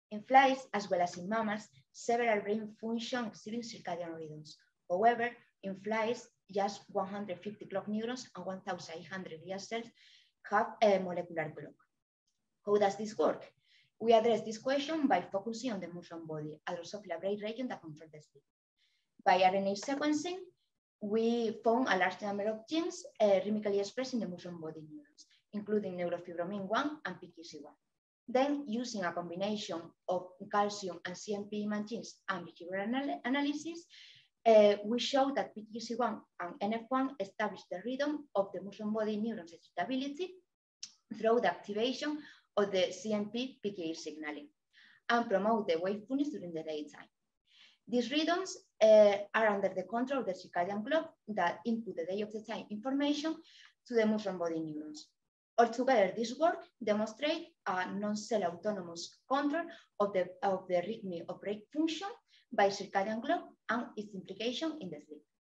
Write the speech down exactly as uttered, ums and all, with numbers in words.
In flies, as well as in mammals, several brain functions exhibit circadian rhythms. However, in flies, just one hundred fifty clock neurons and one thousand eight hundred glial cells have a molecular clock. How does this work? We address this question by focusing on the mushroom body, a Drosophila brain region that controls the sleep. By R N A sequencing, we found a large number of genes uh, rhythmically expressed in the mushroom body neurons, including neurofibromin one and P Q C one. Then, using a combination of calcium and C M P imaging genes and behavioral anal analysis, uh, we showed that P Q C one and N F one establish the rhythm of the mushroom body neurons' excitability through the activation of the C M P P K signaling and promote the wakefulness during the daytime. These rhythms uh, are under the control of the circadian clock that input the day of the time information to the mushroom body neurons. Altogether, this work demonstrates a non-cell autonomous control of the, of the rhythm of brain function by circadian clock and its implication in the sleep.